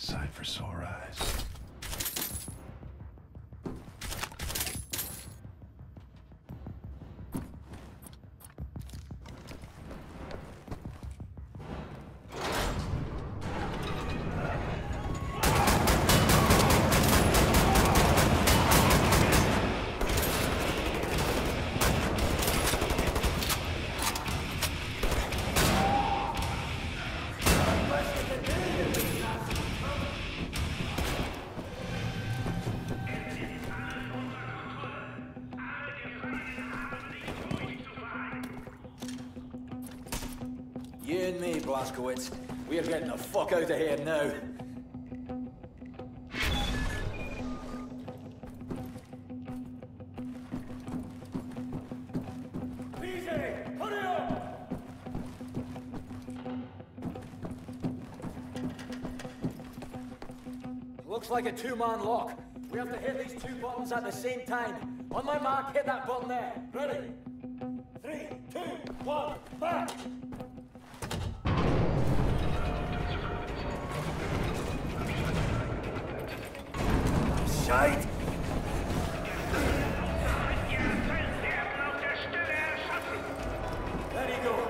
Sight for sore eyes. You and me, Blazkowicz. We're getting the fuck out of here now. Easy! Hurry up! Looks like a two-man lock. We have to hit these two buttons at the same time. On my mark, hit that button there. Ready? 3, 2, 1, back! Shite! There you go.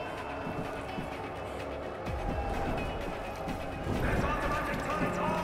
There's automatic turrets on!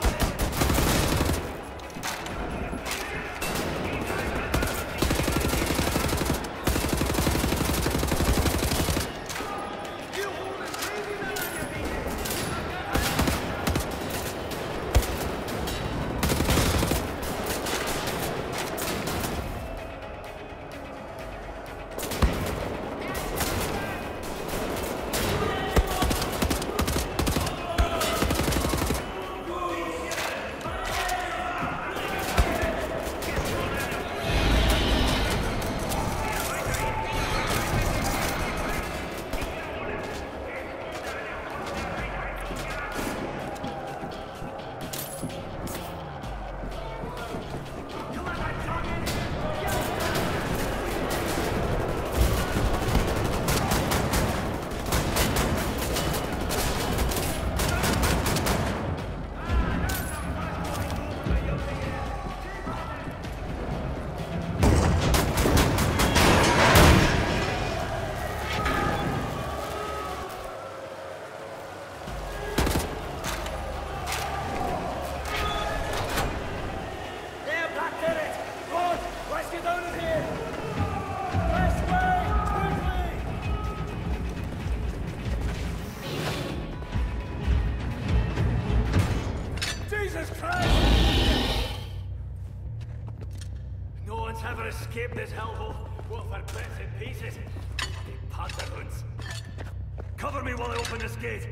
Escape this hellhole. What for bits and pieces? Bloody pantaloons. Cover me while I open this gate.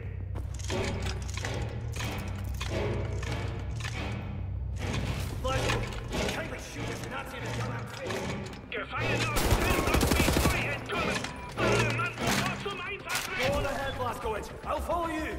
Blazko, you can't shoot this Nazi in his goddamn face. Gefallen auf Feuer entkommen. Mann, sofort zum Einsatz. Go on ahead, Blazkowicz. I'll follow you.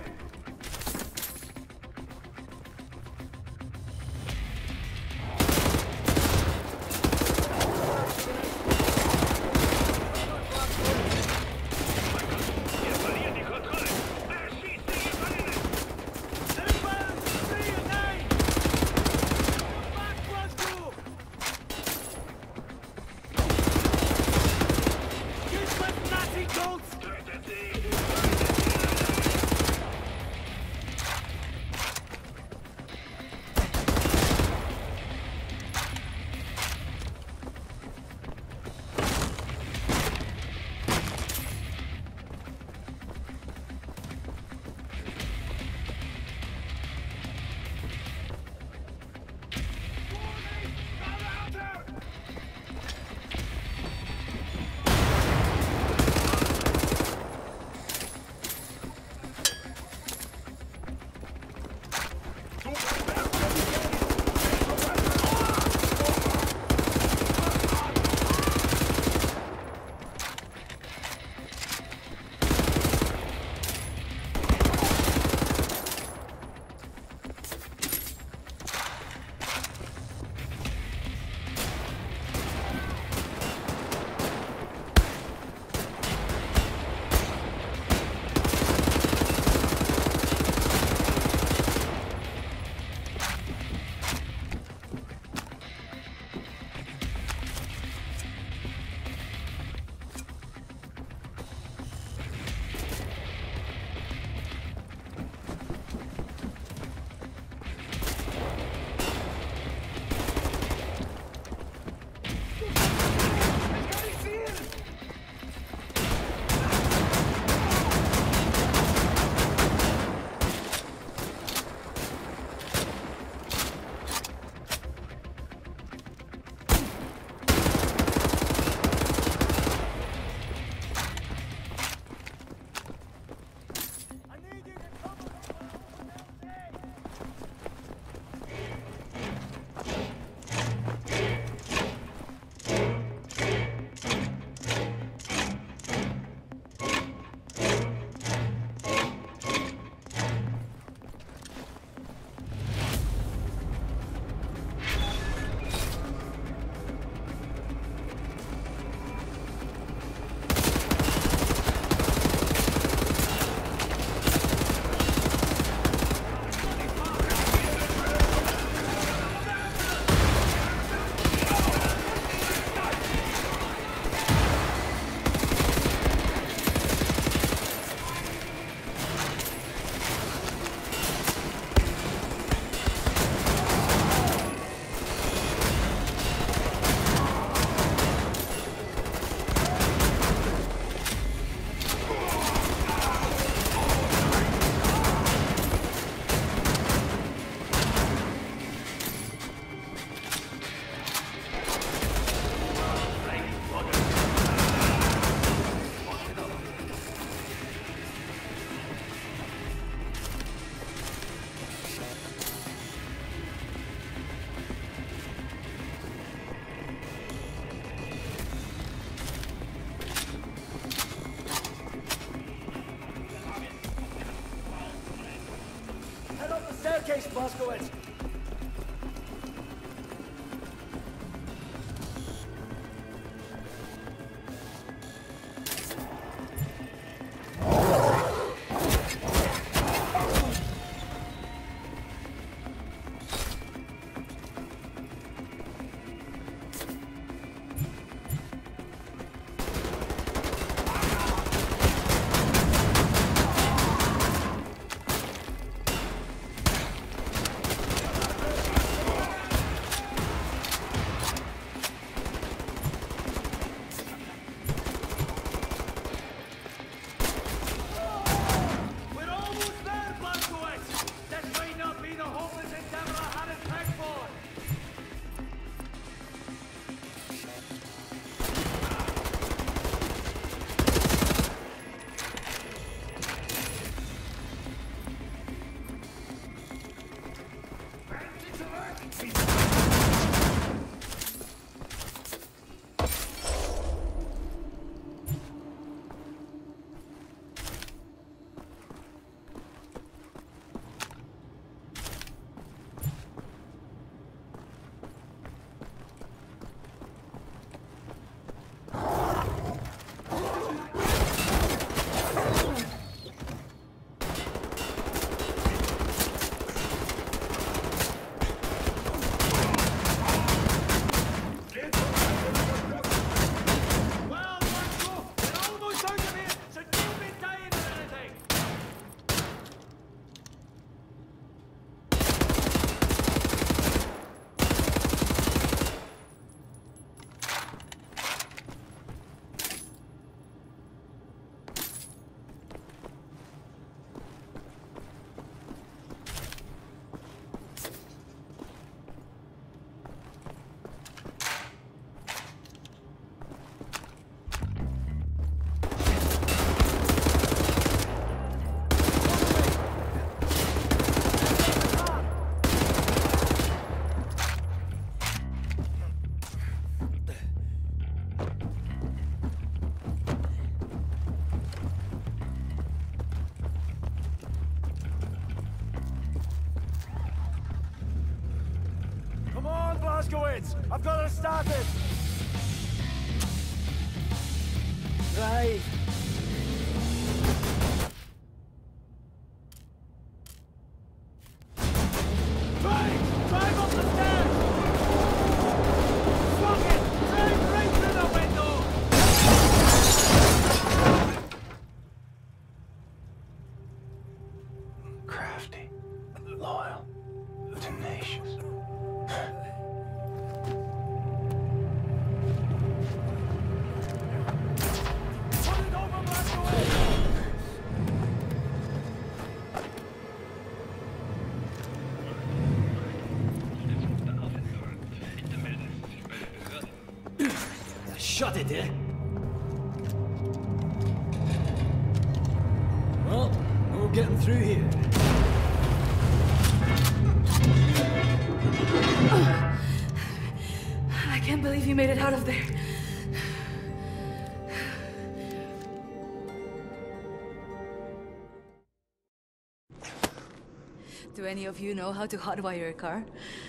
staircase, Blazkowicz! Blazkowicz! I've got her started! Right. Drive up the stairs! Fuck it! Drive right through the window! Crafty, loyal, tenacious. Shut it, eh? Well, we're getting through here. I can't believe you made it out of there. Do any of you know how to hotwire a car?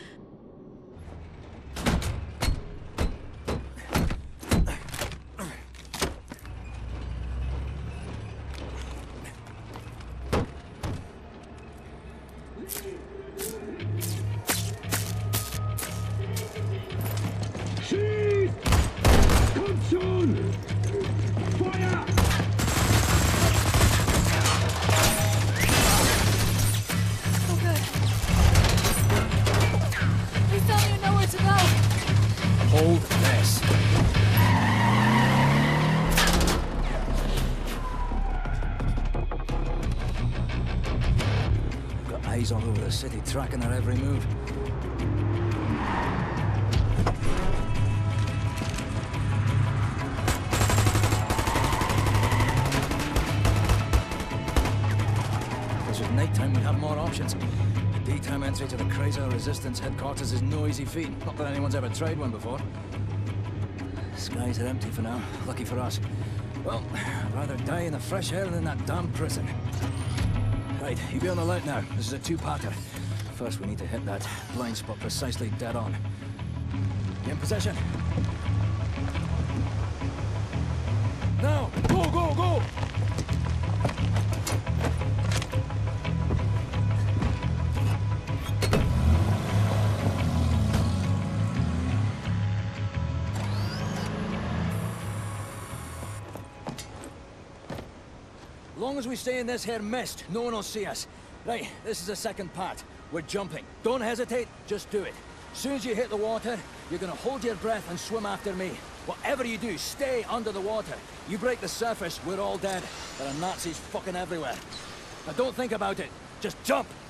Hold this. Got eyes all over the city, tracking our every move. If this was nighttime, we'd have more options. The daytime entry to the Chrysler Resistance headquarters is no easy feat. Not that anyone's ever tried one before. Skies are empty for now. Lucky for us. Well, I'd rather die in the fresh air than in that damn prison. Right, you be on the alert now. This is a two-parter. First, we need to hit that blind spot precisely dead on. Get in position. Now! Go, go, go! As long as we stay in this here mist, no one will see us. Right, this is the second part. We're jumping. Don't hesitate, just do it. As soon as you hit the water, you're gonna hold your breath and swim after me. Whatever you do, stay under the water. You break the surface, we're all dead. There are Nazis fucking everywhere. Now don't think about it, just jump!